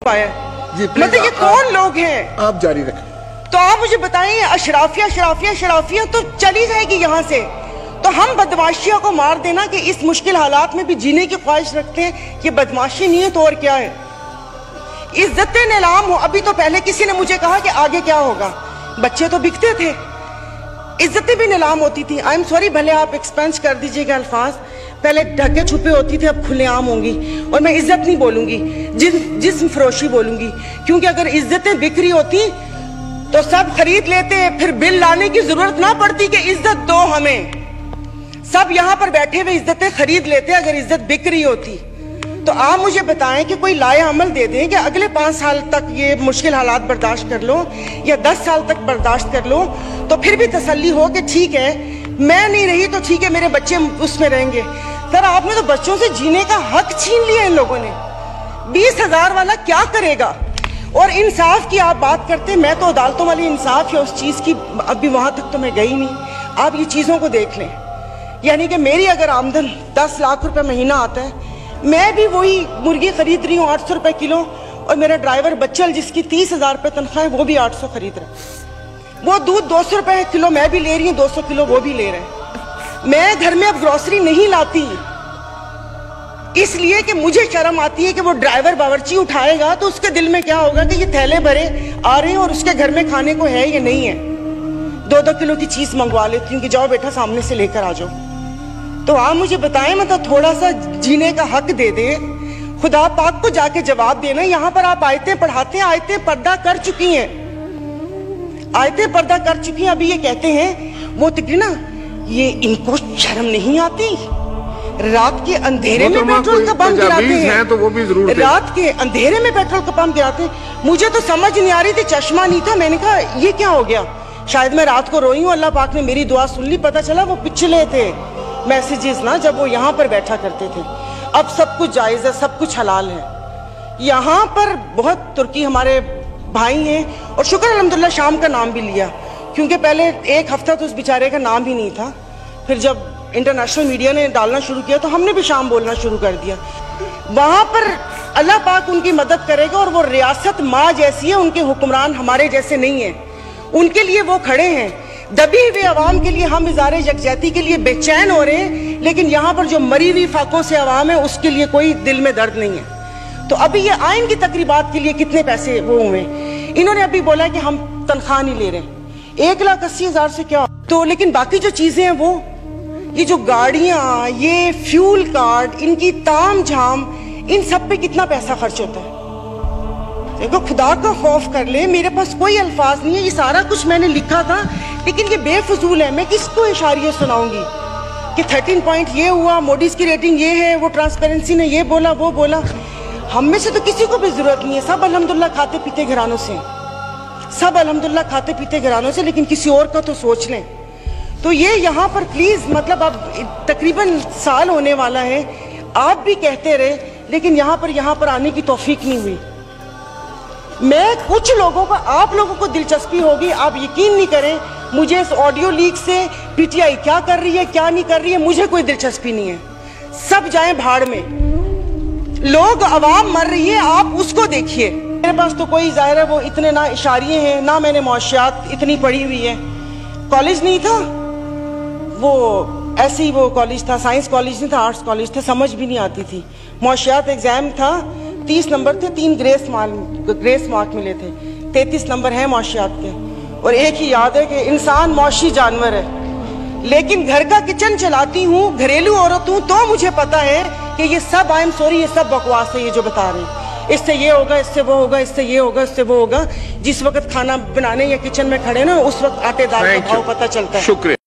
मतलब ये कौन लोग हैं? आप जारी रखें। तो आप मुझे बताएं, अशराफिया तो चली जाएगी यहाँ से, तो हम बदमाशियों को मार देना कि इस मुश्किल हालात में भी जीने की ख्वाहिश रखते हैं, ये बदमाशी नहीं है तो और क्या है? इज्जतें नीलाम हो। अभी तो पहले किसी ने मुझे कहा कि आगे क्या होगा, बच्चे तो बिकते थे, इज्जतें भी नीलाम होती थी। आई एम सॉरी, भले आप एक्सपेंस कर दीजिएगा अल्फाज, पहले ढके छुपे होती थे, अब खुलेआम होंगी। और मैं इज्जत नहीं बोलूंगी, जिस्म फरोशी बोलूंगी, क्योंकि अगर इज्जतें बिक रही होती तो सब खरीद लेते, फिर बिल लाने की जरूरत ना पड़ती कि इज्जत दो हमें, सब यहाँ पर बैठे हुए इज्जतें खरीद लेते अगर इज्जत बिक रही होती। तो आप मुझे बताएं कि कोई लाए अमल दे दें कि अगले 5 साल तक ये मुश्किल हालात बर्दाश्त कर लो, या 10 साल तक बर्दाश्त कर लो, तो फिर भी तसल्ली हो कि ठीक है मैं नहीं रही तो ठीक है, मेरे बच्चे उसमें रहेंगे। सर, आपने तो बच्चों से जीने का हक छीन लिया इन लोगों ने। 20,000 वाला क्या करेगा? और इंसाफ की आप बात करते, मैं तो अदालतों वाली इंसाफ या उस चीज की अभी वहां तक तो मैं गई नहीं। आप ये चीजों को देख लें, यानी कि मेरी अगर आमदन 10 लाख रुपए महीना आता है, मैं भी वही मुर्गी खरीद रही हूँ 800 रुपए किलो, और मेरा ड्राइवर बच्चल जिसकी 30,000 रुपए तनख्वाह है वो भी 800 खरीद रहा है। वो दूध 200 रुपए किलो मैं भी ले रही हूँ, 200 किलो वो भी ले रहे हैं। मैं घर में अब ग्रोसरी नहीं लाती, इसलिए कि मुझे शर्म आती है कि वो ड्राइवर बावर्ची उठाएगा तो उसके दिल में क्या होगा कि ये थैले भरे आ रहे हैं और उसके घर में खाने को है या नहीं है। 2-2 किलो की चीज मंगवा लेती हूँ कि जाओ बेटा सामने से लेकर आ जाओ। तो आप मुझे बताएं, मतलब थोड़ा सा जीने का हक दे दे, खुदा पाक को जाके जवाब देना। यहाँ पर आप आयतें पढ़ाते हैं, आयतें पर्दा कर चुकी हैं, आयतें पर्दा कर चुकी हैं। अभी ये कहते हैं वो तिकड़ी ना, ये इनको शर्म नहीं आती, रात के अंधेरे में पेट्रोल का पंप गिराते हैं, तो वो भी जरूर रात के अंधेरे में पेट्रोल का पंप गिराते हैं। मुझे तो समझ नहीं आ रही थी, चश्मा नहीं था, मैंने कहा ये क्या हो गया, शायद मैं रात को रोई हूँ, अल्लाह पाक ने मेरी दुआ सुन ली। पता चला वो पिछले थे मैसेजेस ना, जब वो यहाँ पर बैठा करते थे। अब सब कुछ जायज है, सब कुछ हलाल है। यहाँ पर बहुत तुर्की हमारे भाई हैं, और शुक्र अल्हम्दुलिल्लाह शाम का नाम भी लिया, क्योंकि पहले 1 हफ्ता तो उस बेचारे का नाम ही नहीं था। फिर जब इंटरनेशनल मीडिया ने डालना शुरू किया तो हमने भी शाम बोलना शुरू कर दिया। वहां पर अल्लाह पाक उनकी मदद करेगा, और वो रियासत माँ जैसी है, उनके हुक्मरान हमारे जैसे नहीं है, उनके लिए वो खड़े हैं। दबी हुए अवाम के लिए हम इज़ारे यकजहती के लिए बेचैन हो रहे हैं, लेकिन यहाँ पर जो मरी हुई फाकों से अवाम है उसके लिए कोई दिल में दर्द नहीं है। तो अभी ये आइन की तकरीबात के लिए कितने पैसे वो हुए, इन्होंने अभी बोला कि हम तनख्वाह नहीं ले रहे, 1,80,000 से क्या। तो लेकिन बाकी जो चीजें हैं वो, ये जो गाड़ियां, ये फ्यूल कार्ड, इनकी ताम झाम, इन सब पे कितना पैसा खर्च होता है। देखो, खुदा का खौफ कर ले, मेरे पास कोई अल्फाज नहीं है, ये सारा कुछ मैंने लिखा था, लेकिन ये बेफजूल है। मैं किसको इशारे सुनाऊंगी कि 13 पॉइंट ये हुआ, मोडीज की रेटिंग ये है, वो ट्रांसपेरेंसी ने ये बोला वो बोला। हम में से तो किसी को भी जरूरत नहीं है, सब अल्हम्दुलिल्लाह खाते पीते घरानों से, सब अल्हम्दुलिल्लाह खाते पीते घरानों से, लेकिन किसी और का तो सोच लें। तो ये यहाँ पर प्लीज, मतलब अब तकरीबन साल होने वाला है, आप भी कहते रहे, लेकिन यहाँ पर आने की तौफीक नहीं हुई। मैं कुछ लोगों का, आप लोगों को दिलचस्पी होगी, आप यकीन नहीं करें, मुझे इस ऑडियो लीक से पीटीआई क्या कर रही है क्या नहीं कर रही है मुझे कोई दिलचस्पी नहीं है। सब जाएं भाड़ में, लोग अवाम मर रही है, आप उसको देखिए। मेरे पास तो कोई जाहिर है वो इतने ना इशारे हैं, ना मैंने मुआशियात इतनी पढ़ी हुई है। कॉलेज नहीं था वो, ऐसे ही वो कॉलेज था, साइंस कॉलेज नहीं था, आर्ट्स कॉलेज था, समझ भी नहीं आती थी। मुआशियात एग्जाम था, 30 नंबर थे, 3 ग्रेस मार्क मिले थे, 33 नंबर है मुआशियात के। और एक ही याद है कि इंसान मौशी जानवर है, लेकिन घर का किचन चलाती हूँ, घरेलू औरत हूँ, तो मुझे पता है कि ये सब, आई एम सॉरी, ये सब बकवास है ये जो बता रहे हैं। इससे ये होगा, इससे वो होगा, इससे ये होगा, इससे वो होगा। जिस वक्त खाना बनाने या किचन में खड़े ना, उस वक्त आटे दाल का भाव पता चलता है। शुक्रिया।